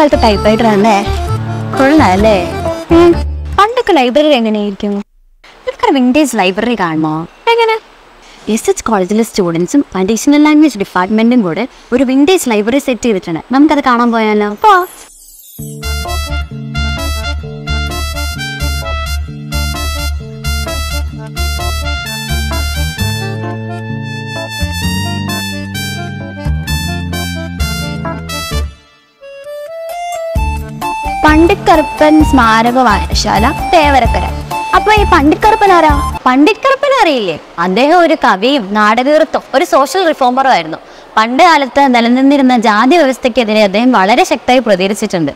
കാലത്ത് type writer അല്ലേ? കൊള്ളാല്ലേ? പണ്ടൊക്കെ ലൈബ്രറി എങ്ങനെയായിരിക്കും? വിന്റേജ് ലൈബ്രറി കാണുമോ? എങ്ങനെ? SH കോളേജിലെ സ്റ്റുഡൻസും അഡീഷണൽ ലാംഗ്വേജ് ഡിപ്പാർട്ട്മെന്റും കൂടെ ഒരു വിന്റേജ് ലൈബ്രറി സെറ്റ് ചെയ്തിട്ടുണ്ട്. നമുക്കത് കാണാൻ പോയാലോ? പണ്ഡിറ്റ് കറുപ്പൻ സ്മാരക വായനശാല, തേവരക്കര. അപ്പൊ ഈ പണ്ഡിറ്റ് കറുപ്പൻ ആരാ? പണ്ഡിറ്റ് കറുപ്പൻ അറിയില്ലേ? അദ്ദേഹം ഒരു കവിയും നാടകീർത്തും ഒരു സോഷ്യൽ റിഫോമറും ആയിരുന്നു. പണ്ട് കാലത്ത് നിലനിന്നിരുന്ന ജാതി വ്യവസ്ഥയ്ക്കെതിരെ അദ്ദേഹം വളരെ ശക്തമായി പ്രതികരിച്ചിട്ടുണ്ട്.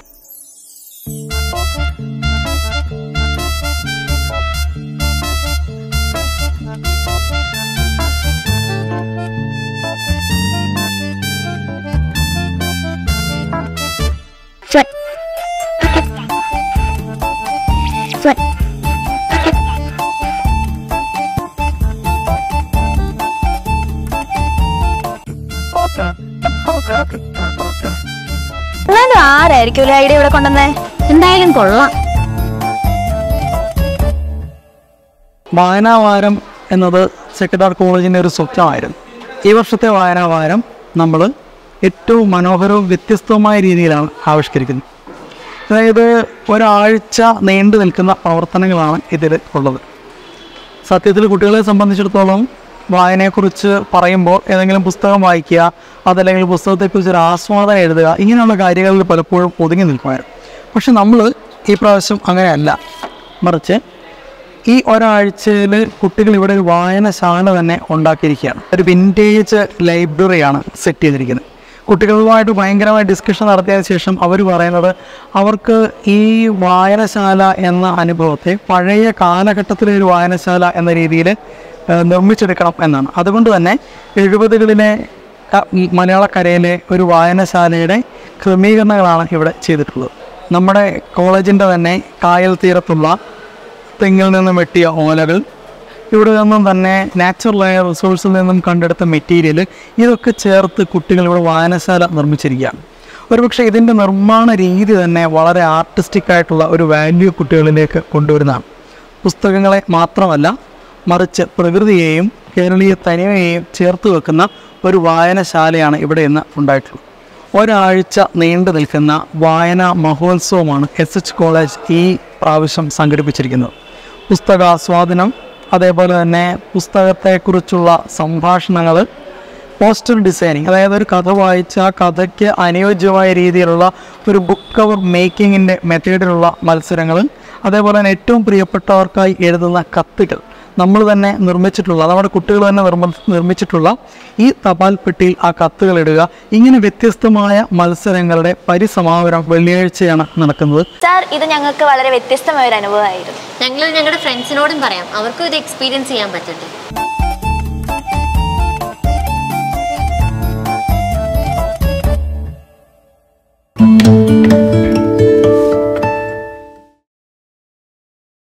എന്നാലും ആരായിരിക്കും ഒരു ഐഡിയ ഇവിടെ കൊണ്ടുവന്നേ? എന്തായാലും കൊള്ളാം. വായനാവാരം എന്നത് സെക്രട്ടറി കോളേജിൻ്റെ ഒരു സ്വപ്നമായിരുന്നു. ഈ വർഷത്തെ വായനാവാരം നമ്മൾ ഏറ്റവും മനോഹരവും വ്യത്യസ്തവുമായ രീതിയിലാണ് ആവിഷ്കരിക്കുന്നത്. അതായത് ഒരാഴ്ച നീണ്ടു നിൽക്കുന്ന പ്രവർത്തനങ്ങളാണ് ഇതിൽ ഉള്ളത്. സത്യത്തിൽ കുട്ടികളെ സംബന്ധിച്ചിടത്തോളം വായനയെക്കുറിച്ച് പറയുമ്പോൾ ഏതെങ്കിലും പുസ്തകം വായിക്കുക, അതല്ലെങ്കിൽ പുസ്തകത്തെക്കുറിച്ചൊരു ആസ്വാദനം എഴുതുക, ഇങ്ങനെയുള്ള കാര്യങ്ങളിൽ പലപ്പോഴും ഒതുങ്ങി നിൽക്കുമായിരുന്നു. പക്ഷെ നമ്മൾ ഈ പ്രാവശ്യം അങ്ങനെയല്ല. മറിച്ച് ഈ ഒരാഴ്ചയിൽ കുട്ടികൾ ഇവിടെ ഒരു വായനശാല തന്നെ ഉണ്ടാക്കിയിരിക്കുകയാണ്. ഒരു വിൻറ്റേജ് ലൈബ്രറിയാണ് സെറ്റ് ചെയ്തിരിക്കുന്നത്. കുട്ടികളുമായിട്ട് ഭയങ്കരമായ ഡിസ്കഷൻ നടത്തിയതിന് ശേഷം അവർ പറയുന്നത് അവർക്ക് ഈ വായനശാല എന്ന അനുഭവത്തെ പഴയ കാലഘട്ടത്തിലെ ഒരു വായനശാല എന്ന രീതിയിൽ നിർമ്മിച്ചെടുക്കണം എന്നാണ്. അതുകൊണ്ട് തന്നെ 70കളിലെ മലയാളക്കരയിലെ ഒരു വായനശാലയുടെ ക്രമീകരണങ്ങളാണ് ഇവിടെ ചെയ്തിട്ടുള്ളത്. നമ്മുടെ കോളേജിൻ്റെ തന്നെ കായൽ തീരത്തുള്ള തെങ്ങിൽ നിന്നും വെട്ടിയ ഓലകൾ, ഇവിടെ നിന്നും തന്നെ നാച്ചുറലായ റിസോഴ്സിൽ നിന്നും കണ്ടെടുത്ത മെറ്റീരിയൽ, ഇതൊക്കെ ചേർത്ത് കുട്ടികൾ ഇവിടെ വായനശാല നിർമ്മിച്ചിരിക്കുകയാണ്. ഒരുപക്ഷെ ഇതിൻ്റെ നിർമ്മാണ രീതി തന്നെ വളരെ ആർട്ടിസ്റ്റിക്കായിട്ടുള്ള ഒരു വാല്യൂ കുട്ടികളിലേക്ക് കൊണ്ടുവരുന്നതാണ്. പുസ്തകങ്ങളെ മാത്രമല്ല, മറിച്ച് പ്രകൃതിയെയും കേരളീയ തനിമയെയും ചേർത്ത് വെക്കുന്ന ഒരു വായനശാലയാണ് ഇവിടെ ഇന്ന് ഉണ്ടായിട്ടുള്ളത്. ഒരാഴ്ച നീണ്ടു നിൽക്കുന്ന വായനാ മഹോത്സവമാണ് SH കോളേജ് ഈ പ്രാവശ്യം സംഘടിപ്പിച്ചിരിക്കുന്നത്. പുസ്തകാസ്വാദനം, അതേപോലെ തന്നെ പുസ്തകത്തെക്കുറിച്ചുള്ള സംഭാഷണങ്ങൾ, പോസ്റ്റർ ഡിസൈനിങ്, അതായത് ഒരു കഥ വായിച്ച ആ കഥയ്ക്ക് അനുയോജ്യമായ രീതിയിലുള്ള ഒരു ബുക്ക് കവർ മേക്കിങ്ങിൻ്റെ മെത്തേഡിലുള്ള മത്സരങ്ങൾ, അതേപോലെ തന്നെ ഏറ്റവും പ്രിയപ്പെട്ടവർക്കായി എഴുതുന്ന കത്തുകൾ നമ്മൾ തന്നെ നിർമ്മിച്ചിട്ടുള്ള, നമ്മുടെ കുട്ടികൾ തന്നെ നിർമ്മിച്ചിട്ടുള്ള ഈ തപാൽ പെട്ടിയിൽ ആ കത്തുകൾ ഇടുക, ഇങ്ങനെ വ്യത്യസ്തമായ മത്സരങ്ങളുടെ പരിസമാപനം വെള്ളിയാഴ്ചയാണ് നടക്കുന്നത്. സാർ, ഇത് ഞങ്ങൾക്ക് വളരെ വ്യത്യസ്തമായ ഒരു അനുഭവമായിരുന്നു. ഞങ്ങളുടെ ഫ്രണ്ട്സിനോടും പറയാം, അവർക്കും ഇത് എക്സ്പീരിയൻസ് ചെയ്യാൻ പറ്റട്ടെ.